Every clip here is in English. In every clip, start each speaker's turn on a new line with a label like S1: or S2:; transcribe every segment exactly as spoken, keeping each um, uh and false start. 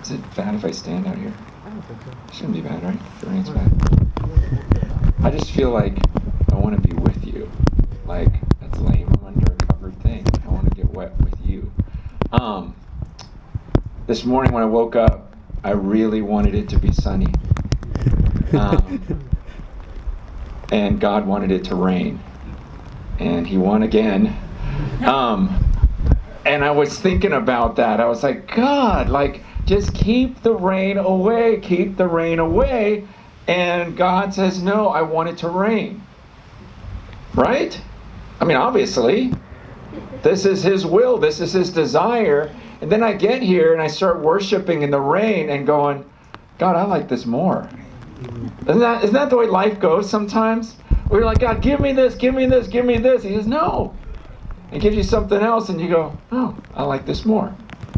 S1: Is it bad if I stand out here?
S2: I don't think so.
S1: Shouldn't be bad, right? The rain's bad. I just feel like I want to be with you. Like, that's lame. I'm under a covered thing. I want to get wet with you. Um, this morning when I woke up, I really wanted it to be sunny. Um, and God wanted it to rain. And he won again. Um, and I was thinking about that. I was like, God, like, just keep the rain away. Keep the rain away. And God says, no, I want it to rain. Right? I mean, obviously, this is his will. This is his desire. And then I get here and I start worshiping in the rain and going, God, I like this more. Isn't that, isn't that the way life goes sometimes? We're like, God, give me this, give me this, give me this. He says, no. He gives you something else and you go, oh, I like this more.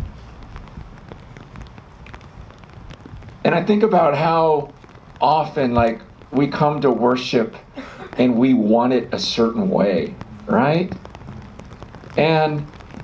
S1: And I think about how often, like, we come to worship and we want it a certain way, right? And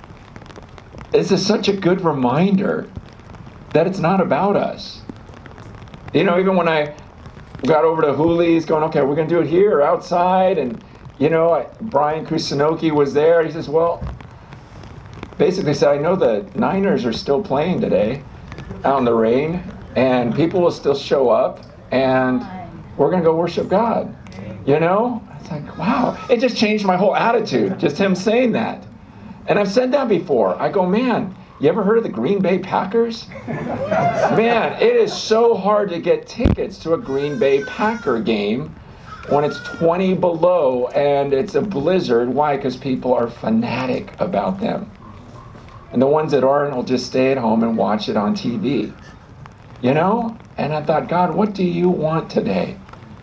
S1: this is such a good reminder that it's not about us. You know, even when I got over to Hooley's going, okay, we're going to do it here or outside. And, you know, I, Brian Kusanoki was there. He says, well, basically said, I know the Niners are still playing today out in the rain. And people will still show up. And we're going to go worship God. You know? It's like, wow. It just changed my whole attitude, just him saying that. And I've said that before. I go, man, you ever heard of the Green Bay Packers? Man, it is so hard to get tickets to a Green Bay Packer game when it's twenty below and it's a blizzard. Why? Because people are fanatic about them. And the ones that aren't will just stay at home and watch it on T V. You know? And I thought, God, what do you want today?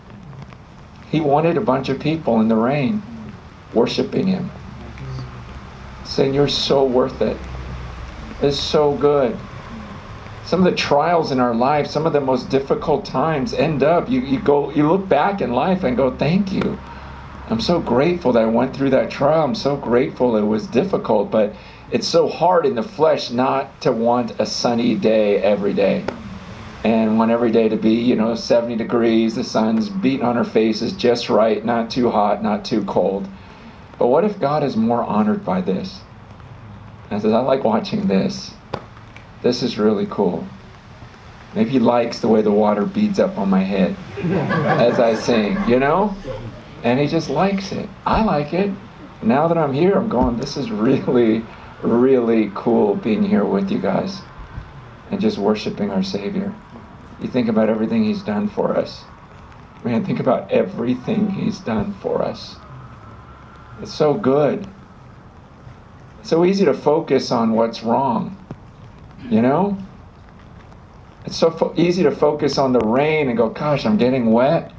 S1: He wanted a bunch of people in the rain worshiping him. Saying, you're so worth it. It's so good. Some of the trials in our life, some of the most difficult times end up, you, you go, you look back in life and go, thank you. I'm so grateful that I went through that trial. I'm so grateful it was difficult, but it's so hard in the flesh not to want a sunny day every day. And want every day to be, you know, seventy degrees, the sun's beating on our faces just right, not too hot, not too cold. But what if God is more honored by this? And I said, I like watching this. This is really cool. Maybe he likes the way the water beads up on my head as I sing, you know? And he just likes it. I like it. Now that I'm here, I'm going, this is really, really cool being here with you guys and just worshiping our Savior. You think about everything he's done for us. Man, think about everything he's done for us. It's so good. It's so easy to focus on what's wrong, you know? It's so fo- easy to focus on the rain and go, gosh, I'm getting wet.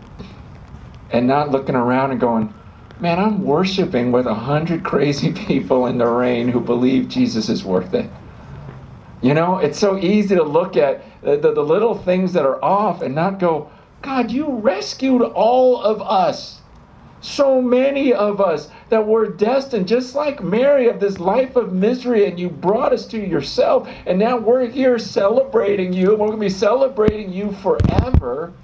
S1: And not looking around and going, man, I'm worshiping with a hundred crazy people in the rain who believe Jesus is worth it. You know, it's so easy to look at the, the, the little things that are off and not go, God, you rescued all of us. So many of us that were destined, just like Mary, of this life of misery, and you brought us to yourself, and now we're here celebrating you, and we're going to be celebrating you forever.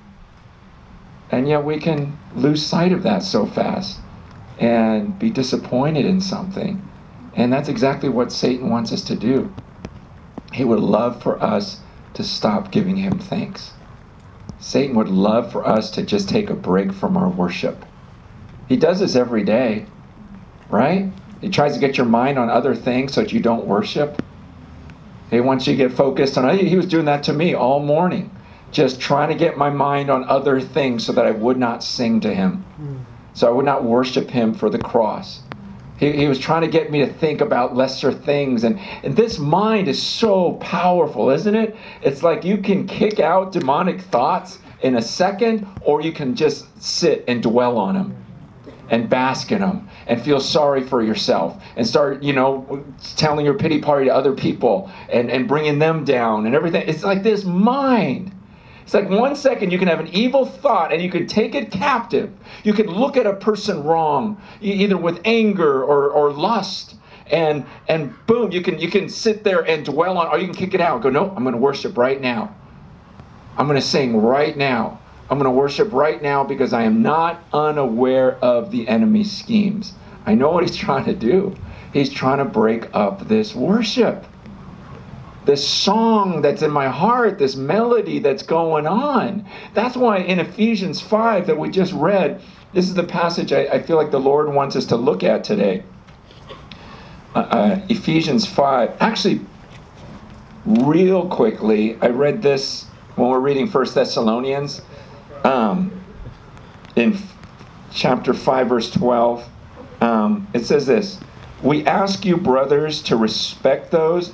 S1: And yet we can lose sight of that so fast and be disappointed in something. And that's exactly what Satan wants us to do. He would love for us to stop giving him thanks. Satan would love for us to just take a break from our worship. He does this every day, right? He tries to get your mind on other things so that you don't worship. He wants you to get focused on, he was doing that to me all morning, just trying to get my mind on other things so that I would not sing to him, so I would not worship him for the cross. He, he was trying to get me to think about lesser things. And, and this mind is so powerful, isn't it? It's like you can kick out demonic thoughts in a second, or you can just sit and dwell on them and bask in them and feel sorry for yourself and start, you know, telling your pity party to other people and, and bringing them down and everything. It's like this mind. It's like one second you can have an evil thought and you can take it captive. You can look at a person wrong, either with anger or, or lust, and and boom, you can you can sit there and dwell on, or you can kick it out. Go, no, I'm going to worship right now. I'm going to sing right now. I'm going to worship right now because I am not unaware of the enemy's schemes. I know what he's trying to do. He's trying to break up this worship. This song that's in my heart, this melody that's going on. That's why in Ephesians five that we just read, this is the passage I, I feel like the Lord wants us to look at today. Uh, uh, Ephesians five. Actually, real quickly, I read this when we're reading First Thessalonians. Um, in f- chapter five, verse twelve, um, it says this. We ask you, brothers, to respect those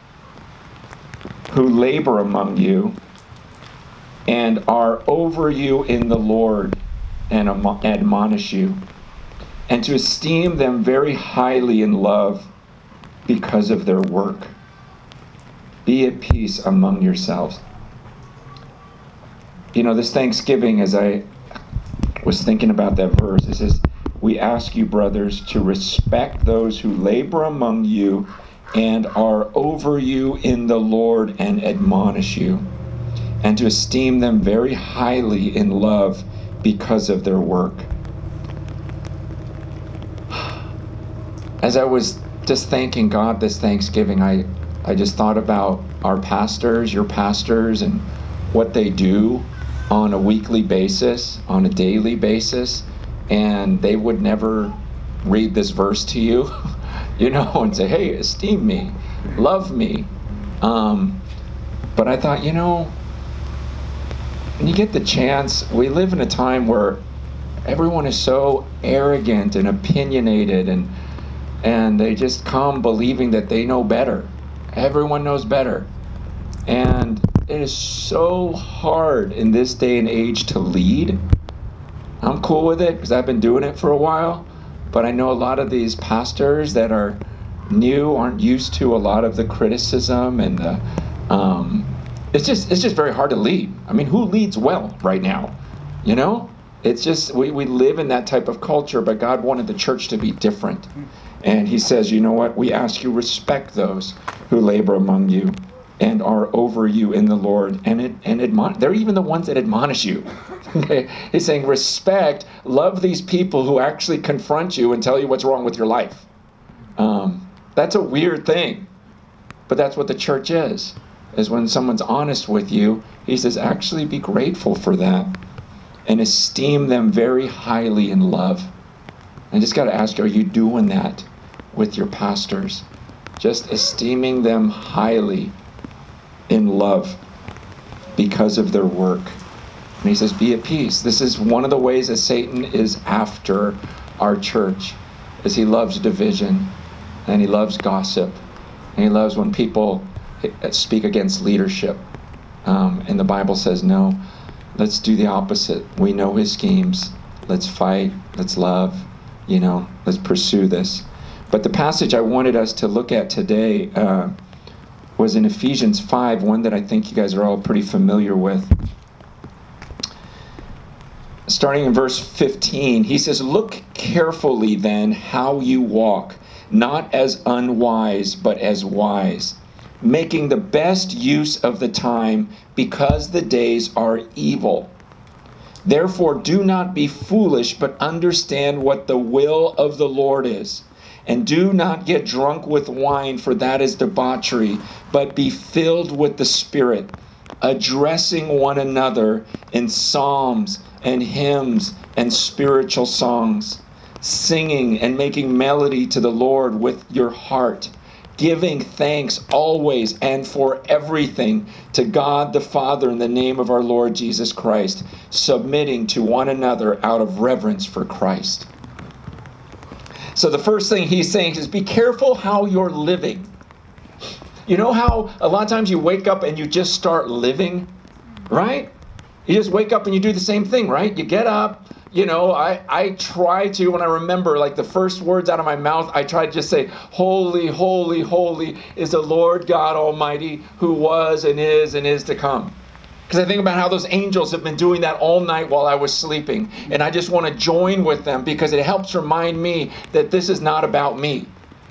S1: who labor among you and are over you in the Lord and admonish you, and to esteem them very highly in love because of their work. Be at peace among yourselves. You know, this Thanksgiving, as I was thinking about that verse, it says, we ask you, brothers, to respect those who labor among you and are over you in the Lord and admonish you, and to esteem them very highly in love because of their work. As I was just thanking God this Thanksgiving, I, I just thought about our pastors, your pastors, and what they do on a weekly basis, on a daily basis, and they would never read this verse to you, you know, and say, hey, esteem me, love me. Um, but I thought, you know, when you get the chance, we live in a time where everyone is so arrogant and opinionated, and and they just come believing that they know better. Everyone knows better. And it is so hard in this day and age to lead. I'm cool with it because I've been doing it for a while, but I know a lot of these pastors that are new aren't used to a lot of the criticism, and the, um, it's just it's just very hard to lead. I mean, who leads well right now? You know, it's just we, we live in that type of culture, but God wanted the church to be different. And he says, you know what? We ask you respect those who labor among you and are over you in the Lord, and it, and admon- they're even the ones that admonish you. He's saying respect, love these people who actually confront you and tell you what's wrong with your life. Um, that's a weird thing, but that's what the church is, is when someone's honest with you, he says, actually be grateful for that and esteem them very highly in love. I just got to ask you, are you doing that with your pastors? Just esteeming them highly in love because of their work. And he says, be at peace. This is one of the ways that Satan is after our church, is he loves division, and he loves gossip, and he loves when people speak against leadership. Um, and the Bible says, no, let's do the opposite. We know his schemes. Let's fight. Let's love. You know, let's pursue this. But the passage I wanted us to look at today uh, was in Ephesians five, one that I think you guys are all pretty familiar with. Starting in verse fifteen, he says, look carefully then how you walk, not as unwise, but as wise, making the best use of the time, because the days are evil. Therefore, do not be foolish, but understand what the will of the Lord is. And do not get drunk with wine, for that is debauchery, but be filled with the Spirit, addressing one another in psalms and hymns and spiritual songs, singing and making melody to the Lord with your heart, giving thanks always and for everything to God the Father in the name of our Lord Jesus Christ, submitting to one another out of reverence for Christ. So the first thing he's saying is be careful how you're living. You know how a lot of times you wake up and you just start living, right? You just wake up and you do the same thing, right? You get up. You know, I, I try to, when I remember, like the first words out of my mouth, I try to just say, holy, holy, holy is the Lord God Almighty, who was and is and is to come. Because I think about how those angels have been doing that all night while I was sleeping. And I just want to join with them because it helps remind me that this is not about me.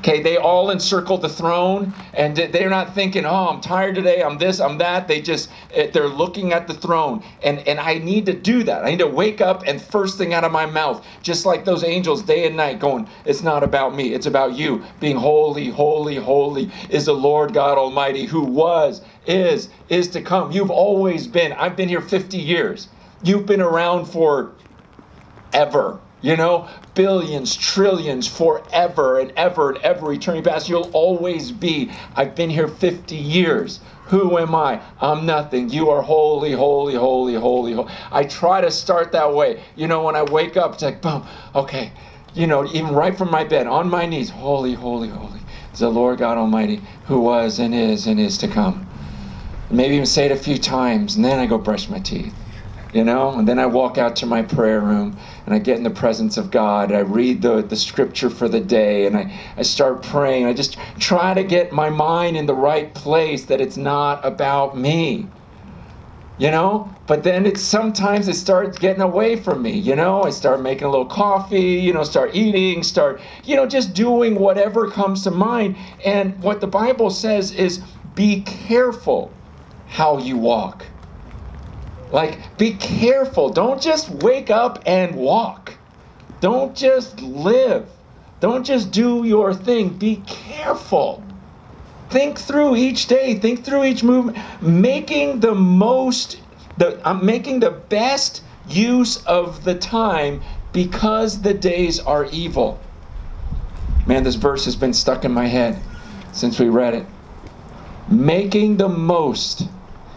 S1: Okay, they all encircle the throne, and they're not thinking, oh, I'm tired today, I'm this, I'm that. They just, they're looking at the throne. And, and I need to do that. I need to wake up and first thing out of my mouth, just like those angels day and night going, it's not about me, it's about you. Being holy, holy, holy is the Lord God Almighty, who was, is, is to come. You've always been. I've been here fifty years. You've been around for ever. You know, billions, trillions, forever and ever and ever, eternity past. You'll always be. I've been here fifty years. Who am I? I'm nothing. You are holy, holy, holy, holy, holy. I try to start that way. You know, when I wake up, it's like, boom, okay. You know, even right from my bed, on my knees, holy, holy, holy is the Lord God Almighty, who was and is and is to come. Maybe even say it a few times, and then I go brush my teeth. You know, and then I walk out to my prayer room and I get in the presence of God. I read the, the scripture for the day and I, I start praying. I just try to get my mind in the right place, that it's not about me. You know, but then it's sometimes it starts getting away from me. You know, I start making a little coffee, you know, start eating, start, you know, just doing whatever comes to mind. And what the Bible says is, be careful how you walk. Like, be careful. Don't just wake up and walk. Don't just live. Don't just do your thing. Be careful. Think through each day. Think through each movement. Making the most, the, I'm making the best use of the time, because the days are evil. Man, this verse has been stuck in my head since we read it. Making the most.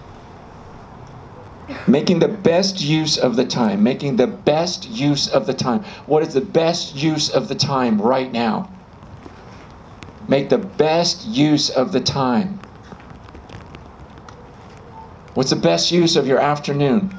S1: Making the best use of the time. Making the best use of the time. What is the best use of the time right now? Make the best use of the time. What's the best use of your afternoon?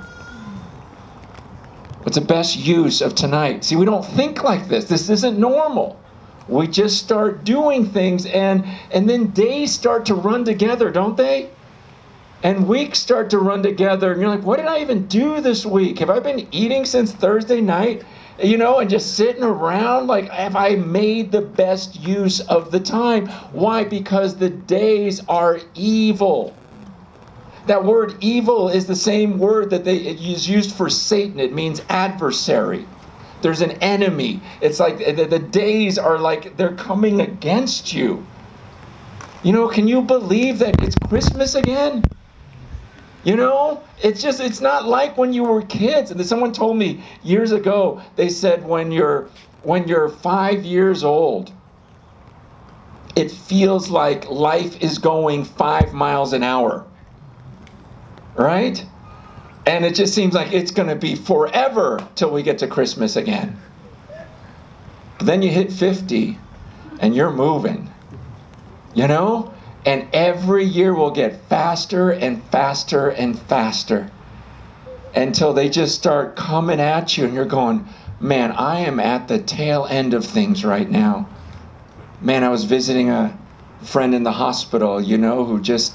S1: What's the best use of tonight? See, we don't think like this. This isn't normal. We just start doing things, and, and then days start to run together, don't they? And weeks start to run together, and you're like, what did I even do this week? Have I been eating since Thursday night? You know, and just sitting around? Like, have I made the best use of the time? Why? Because the days are evil. That word evil is the same word that they is used for Satan. It means adversary. There's an enemy. It's like the, the days are like they're coming against you. You know, can you believe that it's Christmas again? You know, it's just, it's not like when you were kids. And someone told me years ago, they said when you're, when you're five years old, it feels like life is going five miles an hour. Right? And it just seems like it's going to be forever till we get to Christmas again. But then you hit fifty and you're moving. You know? And every year will get faster and faster and faster until they just start coming at you and you're going, man, I am at the tail end of things right now. Man, I was visiting a friend in the hospital, you know, who just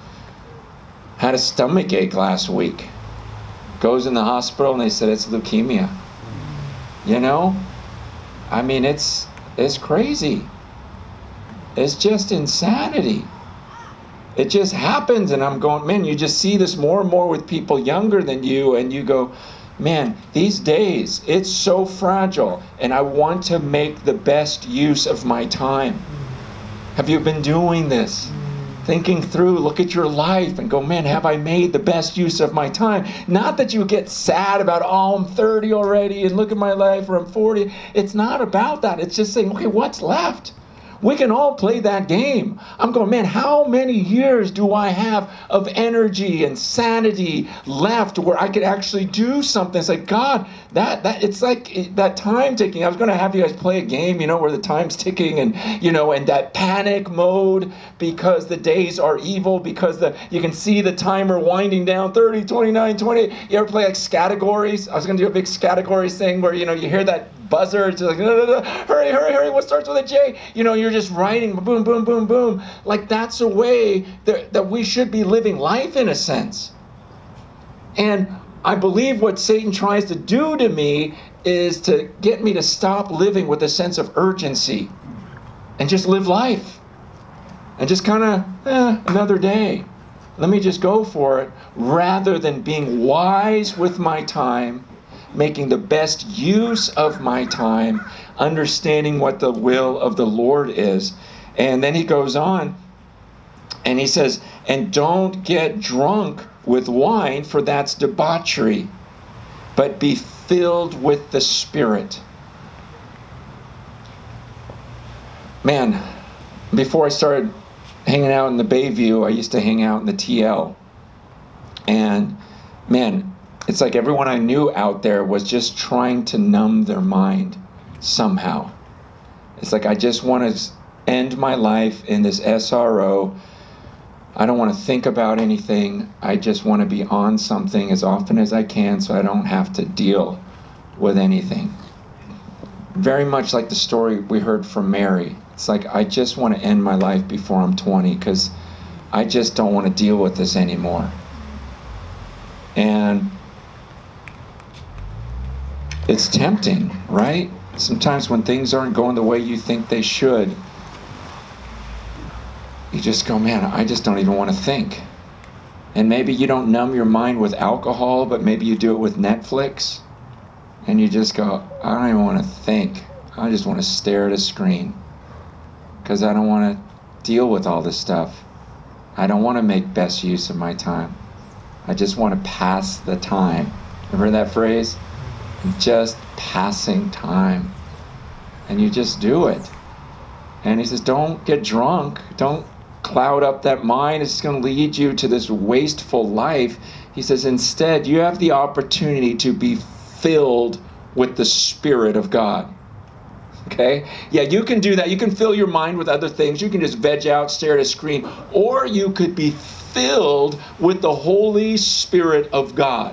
S1: had a stomach ache last week. Goes in the hospital and they said it's leukemia. You know? I mean, it's it's crazy. It's just insanity. It just happens, and I'm going, man, you just see this more and more with people younger than you, and you go, man, these days, it's so fragile, and I want to make the best use of my time. Have you been doing this? Thinking through, look at your life and go, man, have I made the best use of my time? Not that you get sad about, oh, I'm thirty already, and look at my life, or I'm forty. It's not about that. It's just saying, okay, what's left? We can all play that game. I'm going, man, how many years do I have of energy and sanity left where I could actually do something? It's like, God, that that it's like that time ticking. I was going to have you guys play a game, you know, where the time's ticking and, you know, and that panic mode because the days are evil, because the you can see the timer winding down, thirty, twenty-nine, twenty. You ever play like categories? I was going to do a big categories thing where, you know, you hear that buzzer, it's like, no, no, no, hurry, hurry, hurry, what starts with a J? You know, you're just writing, boom, boom, boom, boom. Like, that's a way that, that we should be living life in a sense. And I believe what Satan tries to do to me is to get me to stop living with a sense of urgency. and just live life. And just kind of, eh, another day. Let me just go for it, rather than being wise with my time, making the best use of my time, understanding what the will of the Lord is. And then he goes on, and he says, and don't get drunk with wine, for that's debauchery, but be filled with the Spirit. Man, before I started hanging out in the Bayview, I used to hang out in the T L. And man, it's like everyone I knew out there was just trying to numb their mind somehow. It's like, I just want to end my life in this S R O. I don't want to think about anything. I just want to be on something as often as I can so I don't have to deal with anything. Very much like the story we heard from Mary. It's like, I just want to end my life before I'm twenty because I just don't want to deal with this anymore. And it's tempting, right? Sometimes when things aren't going the way you think they should, you just go, man, I just don't even want to think. And maybe you don't numb your mind with alcohol, but maybe you do it with Netflix. And you just go, I don't even want to think. I just want to stare at a screen. Because I don't want to deal with all this stuff. I don't want to make best use of my time. I just want to pass the time. Remember that phrase? Just passing time. And you just do it. And he says, don't get drunk. Don't cloud up that mind. It's going to lead you to this wasteful life. He says, instead, you have the opportunity to be filled with the Spirit of God. Okay? Yeah, you can do that. You can fill your mind with other things. You can just veg out, stare at a screen. Or you could be filled with the Holy Spirit of God.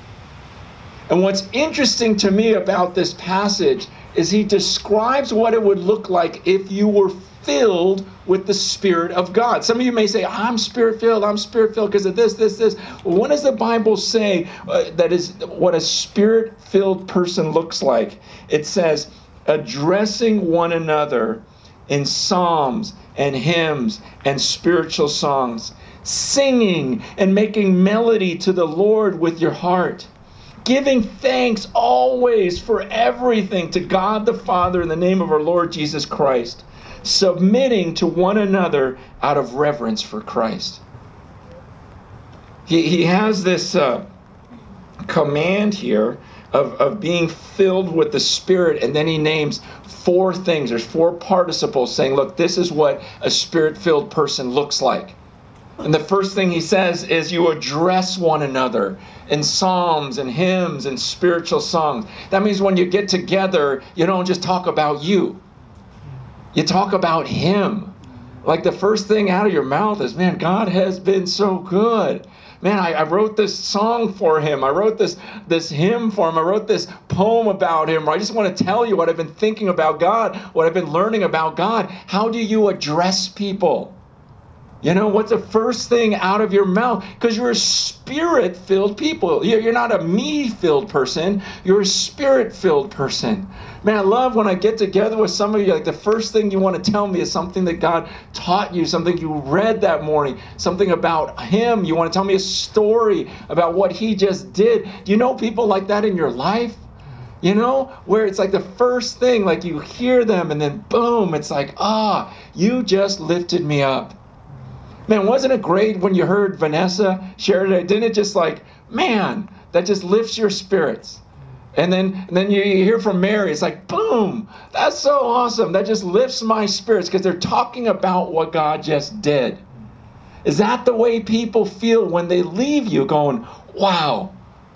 S1: And what's interesting to me about this passage is he describes what it would look like if you were filled with the Spirit of God. Some of you may say, I'm Spirit-filled, I'm Spirit-filled because of this, this, this. Well, what does the Bible say uh, that is what a Spirit-filled person looks like? It says, addressing one another in psalms and hymns and spiritual songs, singing and making melody to the Lord with your heart, giving thanks always for everything to God the Father in the name of our Lord Jesus Christ, submitting to one another out of reverence for Christ. He, he has this uh, command here of, of being filled with the Spirit, and then he names four things. There's four participles saying, look, this is what a Spirit-filled person looks like. And the first thing he says is you address one another in psalms and hymns and spiritual songs. That means when you get together, you don't just talk about you. You talk about Him. Like the first thing out of your mouth is, man, God has been so good. Man, I, I wrote this song for Him. I wrote this, this hymn for Him. I wrote this poem about Him. I just want to tell you what I've been thinking about God, what I've been learning about God. How do you address people? You know, what's the first thing out of your mouth? Because you're a Spirit-filled people. You're not a me-filled person. You're a Spirit-filled person. Man, I love when I get together with some of you, like the first thing you want to tell me is something that God taught you, something you read that morning, something about Him. You want to tell me a story about what He just did. Do you know people like that in your life? You know, where it's like the first thing, like you hear them and then boom, it's like, ah, you just lifted me up. Man, wasn't it great when you heard Vanessa share today? Didn't it just like, man, that just lifts your spirits? And then, and then you, you hear from Mary, it's like, boom, that's so awesome. That just lifts my spirits because they're talking about what God just did. Is that the way people feel when they leave you going, wow,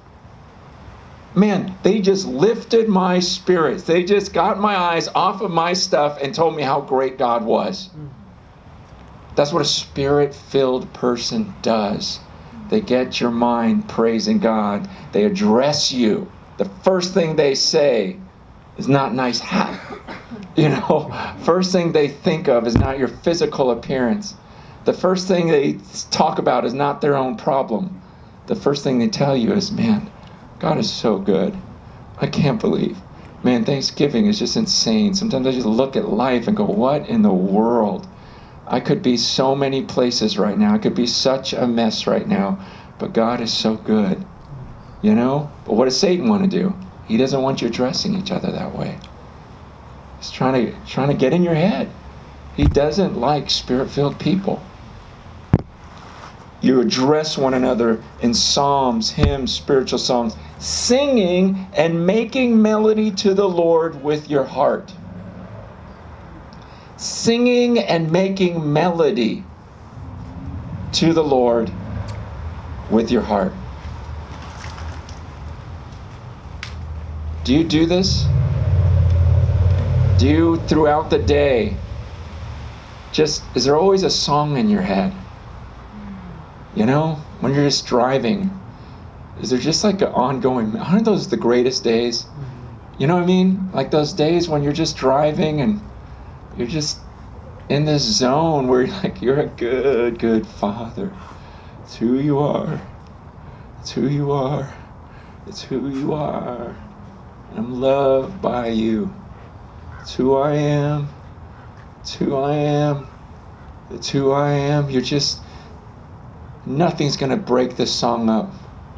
S1: man, they just lifted my spirits. They just got my eyes off of my stuff and told me how great God was. That's what a Spirit-filled person does. They get your mind praising God. They address you. The first thing they say is not nice hat. You know, first thing they think of is not your physical appearance. The first thing they talk about is not their own problem. The first thing they tell you is, man, God is so good. I can't believe. Man, Thanksgiving is just insane. Sometimes I just look at life and go, what in the world? I could be so many places right now. I could be such a mess right now. But God is so good. You know? But what does Satan want to do? He doesn't want you addressing each other that way. He's trying to, trying to get in your head. He doesn't like spirit-filled people. You address one another in psalms, hymns, spiritual songs, singing and making melody to the Lord with your heart. Singing and making melody to the Lord with your heart. Do you do this? Do you, throughout the day, just, is there always a song in your head? You know, when you're just driving, is there just like an ongoing, aren't those the greatest days? You know what I mean? Like those days when you're just driving and you're just in this zone where you're like, you're a good, good father. It's who you are. It's who you are. It's who you are. I'm loved by you. It's who I am. It's who I am. It's who I am. You're just, nothing's going to break this song up.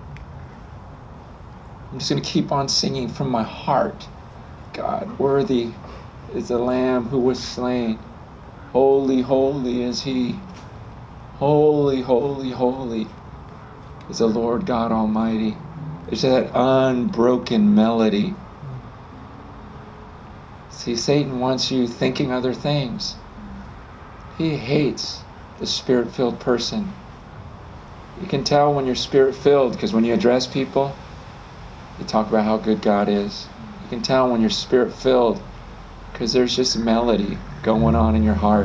S1: I'm just going to keep on singing from my heart. God, worthy is the Lamb who was slain. Holy, holy is He. Holy, holy, holy is the Lord God Almighty. It's that unbroken melody. See, Satan wants you thinking other things. He hates the Spirit-filled person. You can tell when you're Spirit-filled because when you address people, you talk about how good God is. You can tell when you're Spirit-filled because there's just melody going on in your heart.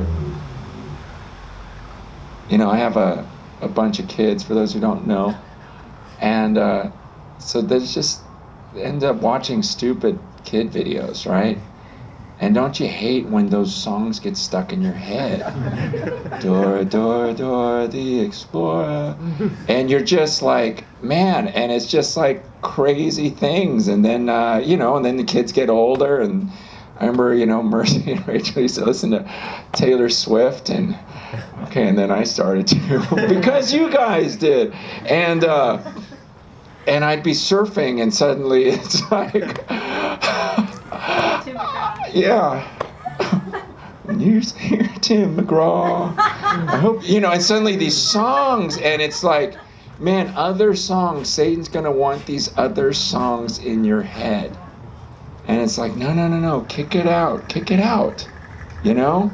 S1: You know, I have a, a bunch of kids, for those who don't know. And uh, so they just end up watching stupid kid videos, right? And don't you hate when those songs get stuck in your head? Dora, Dora, Dora the Explorer. And you're just like, man, and it's just like crazy things. And then, uh, you know, and then the kids get older. And I remember, you know, Mercy and Rachel used to listen to Taylor Swift. And, okay, and then I started to, because you guys did. And, uh, and I'd be surfing, and suddenly it's like... Yeah. When you hear Tim McGraw, I hope, you know, and suddenly these songs, and it's like, man, other songs, Satan's going to want these other songs in your head. And it's like, no, no, no, no, kick it out, kick it out, you know?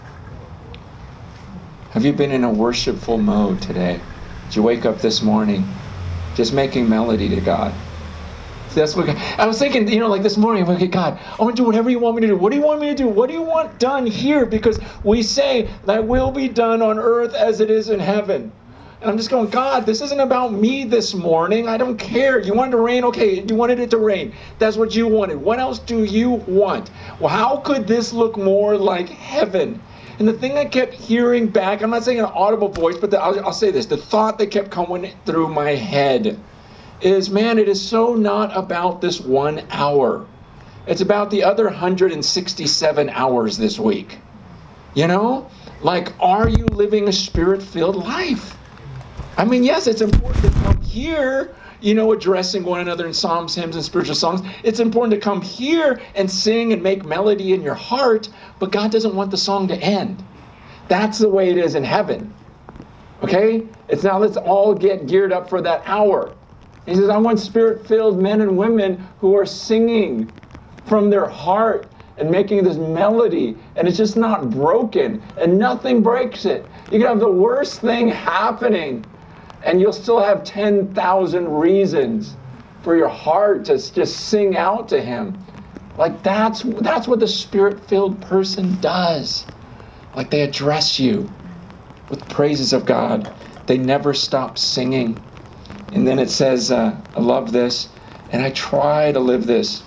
S1: Have you been in a worshipful mode today? Did you wake up this morning just making melody to God? That's what God, I was thinking, you know, like this morning, I'm like, God, I want to do whatever you want me to do. What do you want me to do? What do you want done here? Because we say, that will be done on earth as it is in heaven. And I'm just going, God, this isn't about me this morning. I don't care. You wanted to rain? Okay, you wanted it to rain. That's what you wanted. What else do you want? Well, how could this look more like heaven? And the thing I kept hearing back, I'm not saying an audible voice, but the, I'll, I'll say this, the thought that kept coming through my head is, man, it is so not about this one hour. It's about the other one hundred sixty-seven hours this week. You know? Like, are you living a Spirit-filled life? I mean, yes, it's important to come here, you know, addressing one another in psalms, hymns, and spiritual songs. It's important to come here and sing and make melody in your heart, but God doesn't want the song to end. That's the way it is in heaven. Okay? It's now let's all get geared up for that hour. He says, I want Spirit-filled men and women who are singing from their heart and making this melody, and it's just not broken, and nothing breaks it. You can have the worst thing happening, and you'll still have ten thousand reasons for your heart to just sing out to Him. Like that's, that's what the Spirit-filled person does. Like they address you with praises of God. They never stop singing. And then it says, uh, I love this, and I try to live this.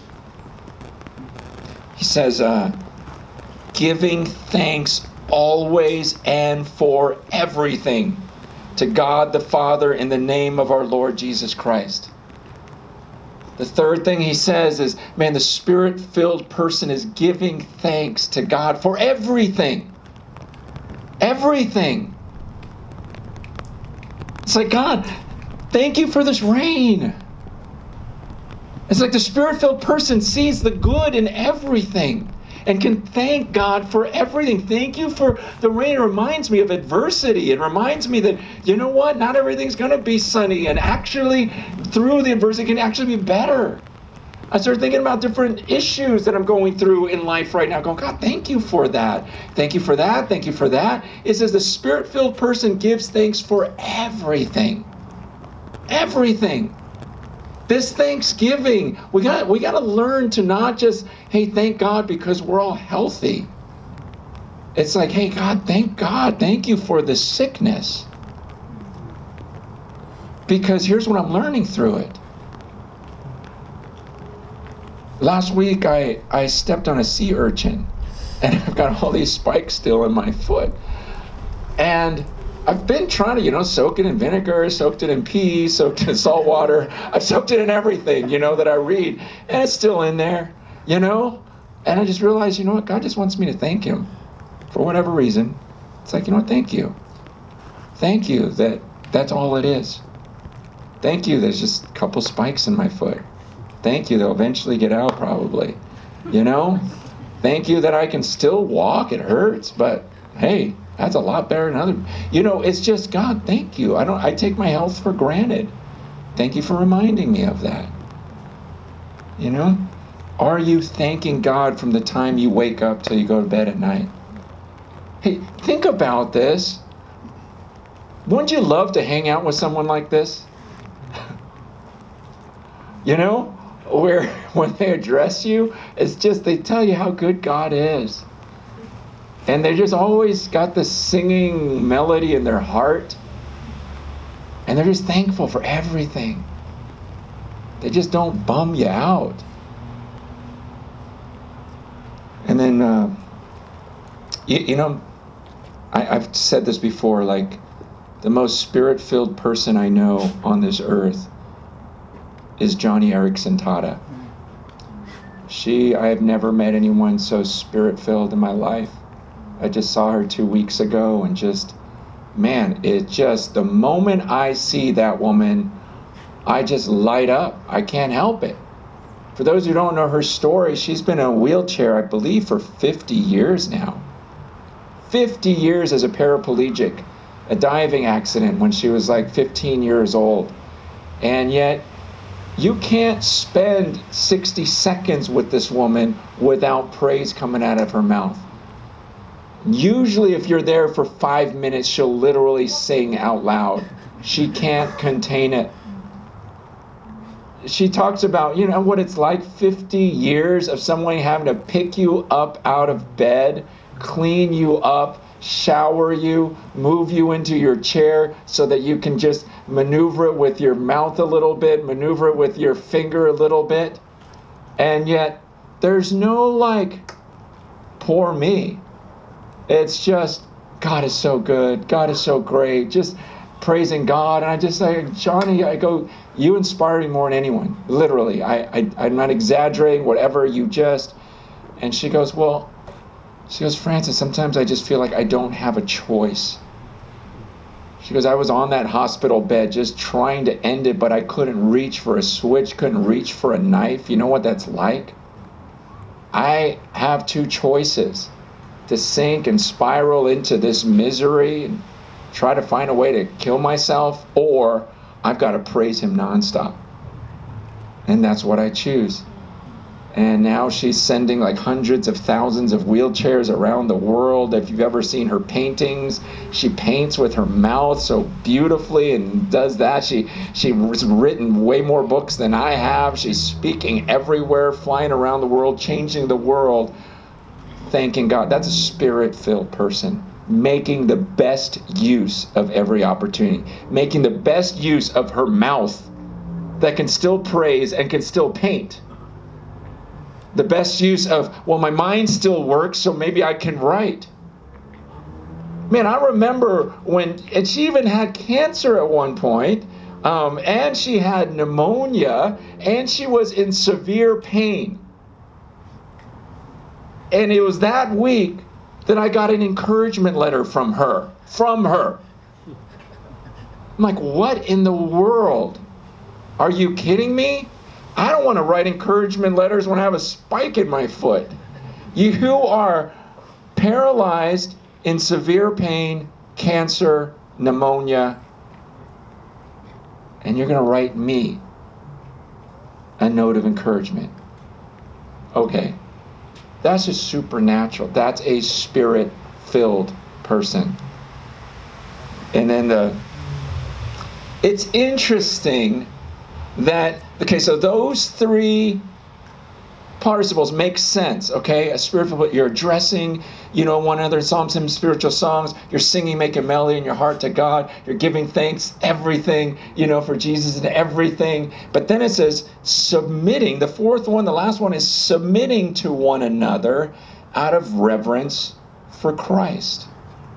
S1: He says, uh, giving thanks always and for everything to God the Father in the name of our Lord Jesus Christ. The third thing he says is, man, the Spirit-filled person is giving thanks to God for everything. Everything. It's like, God, thank you for this rain. It's like the Spirit-filled person sees the good in everything and can thank God for everything. Thank you for the rain. It reminds me of adversity. It reminds me that, you know what? Not everything's going to be sunny. And actually, through the adversity, it can actually be better. I started thinking about different issues that I'm going through in life right now. Going, God, thank you for that. Thank you for that. Thank you for that. It says the Spirit-filled person gives thanks for everything. Everything. This Thanksgiving, we got we got to learn to not just, hey, thank God because we're all healthy. It's like, hey, God, thank God. Thank you for the sickness. Because here's what I'm learning through it. Last week, I, I stepped on a sea urchin, and I've got all these spikes still in my foot. And I've been trying to, you know, soak it in vinegar, soaked it in pee, soaked it in salt water. I've soaked it in everything, you know, that I read. And it's still in there, you know. And I just realized, you know what, God just wants me to thank him for whatever reason. It's like, you know what, thank you. Thank you that that's all it is. Thank you, there's just a couple spikes in my foot. Thank you, they'll eventually get out probably, you know. Thank you that I can still walk. It hurts, but hey, that's a lot better than other. You know, it's just, God, thank you. I don't. I take my health for granted. Thank you for reminding me of that. You know? Are you thanking God from the time you wake up till you go to bed at night? Hey, think about this. Wouldn't you love to hang out with someone like this? You know? Where when they address you, it's just they tell you how good God is. And they just always got this singing melody in their heart. And they're just thankful for everything. They just don't bum you out. And then, uh, you, you know, I, I've said this before, like, the most Spirit-filled person I know on this earth is Johnny Erickson Tada. She, I have never met anyone so Spirit-filled in my life. I just saw her two weeks ago and just, man, it just, the moment I see that woman, I just light up. I can't help it. For those who don't know her story, she's been in a wheelchair, I believe, for fifty years now. fifty years as a paraplegic, a diving accident when she was like fifteen years old. And yet, you can't spend sixty seconds with this woman without praise coming out of her mouth. Usually if you're there for five minutes, she'll literally sing out loud. She can't contain it. She talks about, you know, what it's like, fifty years of someone having to pick you up out of bed, clean you up, shower you, move you into your chair so that you can just maneuver it with your mouth a little bit, maneuver it with your finger a little bit. And yet there's no like, poor me. It's just, God is so good. God is so great. Just praising God. And I just say, Johnny, I go, you inspire me more than anyone. Literally. I, I, I'm not exaggerating, whatever, you just. And she goes, well, she goes, Francis, sometimes I just feel like I don't have a choice. She goes, I was on that hospital bed just trying to end it, but I couldn't reach for a switch, couldn't reach for a knife. You know what that's like? I have two choices. To sink and spiral into this misery and try to find a way to kill myself, or I've got to praise him nonstop. And that's what I choose. And now she's sending like hundreds of thousands of wheelchairs around the world. If you've ever seen her paintings, she paints with her mouth so beautifully and does that. She she's written way more books than I have. She's speaking everywhere, flying around the world, changing the world, thanking God. That's a Spirit-filled person, making the best use of every opportunity, making the best use of her mouth that can still praise and can still paint. The best use of, well, my mind still works, so maybe I can write. Man, I remember when, and she even had cancer at one point, Um, and she had pneumonia, and she was in severe pain. And it was that week that I got an encouragement letter from her. From her. I'm like, what in the world? Are you kidding me? I don't want to write encouragement letters when I have a spike in my foot. You are paralyzed, in severe pain, cancer, pneumonia, and you're going to write me a note of encouragement. Okay. That's just supernatural. That's a spirit-filled person. And then the, it's interesting that, okay, so those three participles make sense, okay? A spirit-filled, you're addressing, you know, one another in psalms, hymns, spiritual songs. You're singing, making melody in your heart to God. You're giving thanks, everything, you know, for Jesus and everything. But then it says submitting. The fourth one, the last one, is submitting to one another out of reverence for Christ.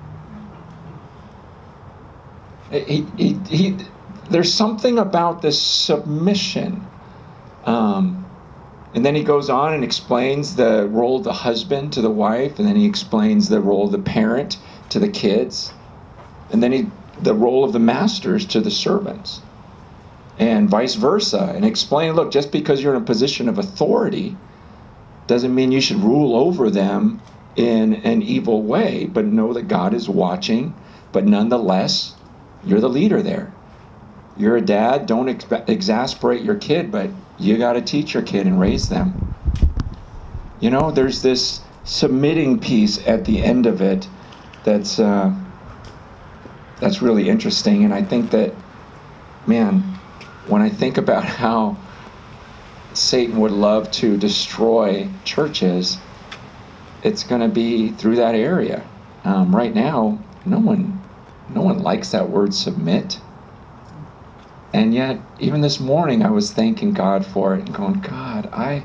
S1: He, he, he, there's something about this submission. Um, And then he goes on and explains the role of the husband to the wife, and then he explains the role of the parent to the kids, and then he, the role of the masters to the servants, and vice versa, and explain, look, just because you're in a position of authority doesn't mean you should rule over them in an evil way, but know that God is watching, but nonetheless, you're the leader there. You're a dad, don't ex- exasperate your kid, but you got to teach your kid and raise them. You know, there's this submitting piece at the end of it that's uh, that's really interesting. And I think that, man, when I think about how Satan would love to destroy churches, it's going to be through that area. Um, right now, no one, no one likes that word submit. And yet, even this morning, I was thanking God for it and going, God, I,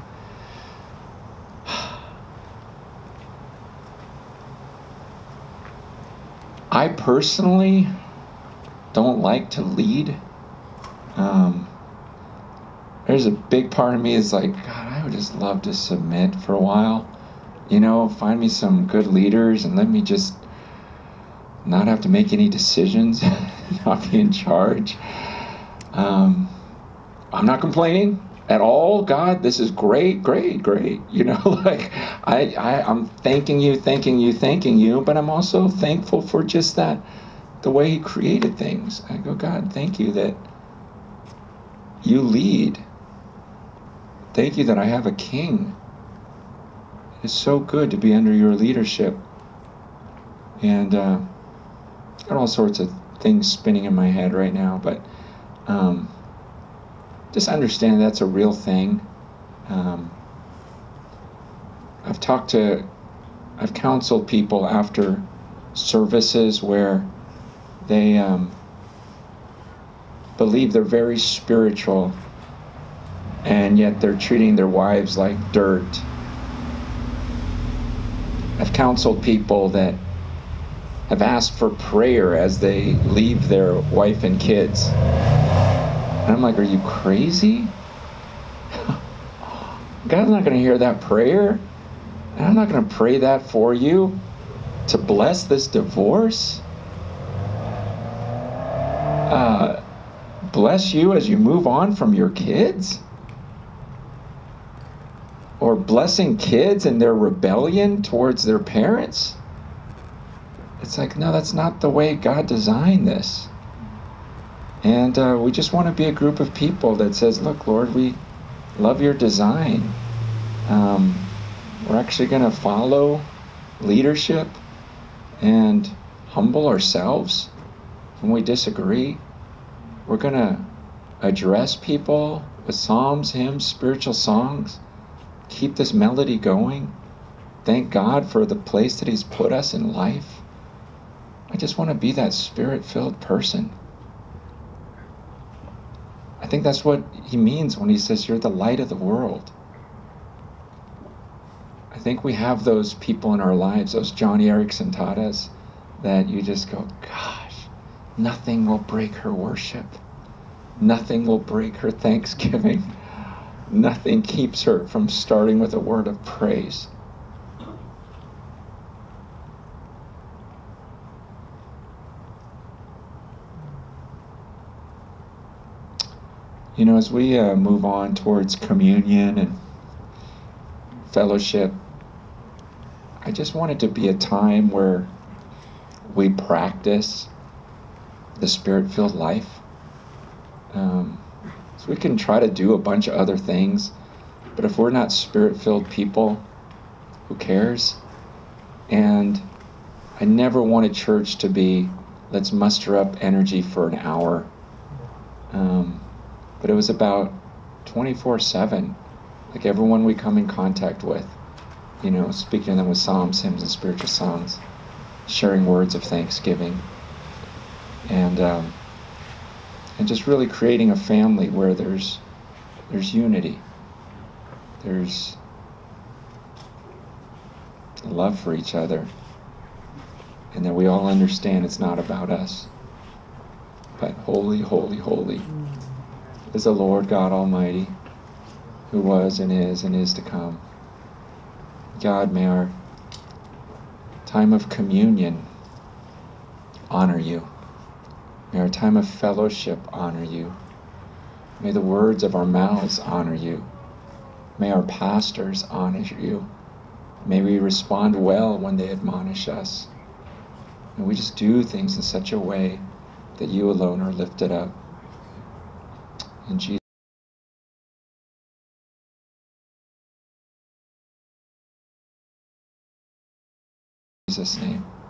S1: I personally don't like to lead. Um, there's a big part of me is like, God, I would just love to submit for a while. You know, find me some good leaders and let me just not have to make any decisions, not be in charge. Um, I'm not complaining at all. God, this is great, great, great. You know, like I, I, I'm thanking you, thanking you, thanking you, but I'm also thankful for just that, the way he created things. I go, God, thank you that you lead. Thank you that I have a king. It's so good to be under your leadership. And uh, got all sorts of things spinning in my head right now, but Um, just understand that's a real thing. Um, I've talked to, I've counseled people after services where they um, believe they're very spiritual, and yet they're treating their wives like dirt. I've counseled people that have asked for prayer as they leave their wife and kids. And I'm like, are you crazy? God's not going to hear that prayer. And I'm not going to pray that for you to bless this divorce. Uh, bless you as you move on from your kids. Or blessing kids in their rebellion towards their parents. It's like, no, that's not the way God designed this. And uh, we just want to be a group of people that says, look, Lord, we love your design. Um, we're actually going to follow leadership and humble ourselves when we disagree. We're going to address people with psalms, hymns, spiritual songs. Keep this melody going. Thank God for the place that he's put us in life. I just want to be that spirit-filled person. I think that's what he means when he says you're the light of the world. I think we have those people in our lives, those Johnny Erickson Tadas, that you just go, gosh, nothing will break her worship. Nothing will break her thanksgiving. Nothing keeps her from starting with a word of praise. You know, as we uh, move on towards communion and fellowship, I just want it to be a time where we practice the Spirit-filled life. Um, so we can try to do a bunch of other things, but if we're not Spirit-filled people, who cares? And I never wanted church to be, let's muster up energy for an hour. Um, but it was about twenty-four seven, like everyone we come in contact with, you know, speaking to them with psalms, hymns, and spiritual songs, sharing words of thanksgiving, and um, and just really creating a family where there's there's unity, there's love for each other, and that we all understand it's not about us, but holy, holy, holy is the Lord God Almighty, who was and is and is to come. God, may our time of communion honor you. May our time of fellowship honor you. May the words of our mouths honor you. May our pastors honor you. May we respond well when they admonish us. May we just do things in such a way that you alone are lifted up. In Jesus' name.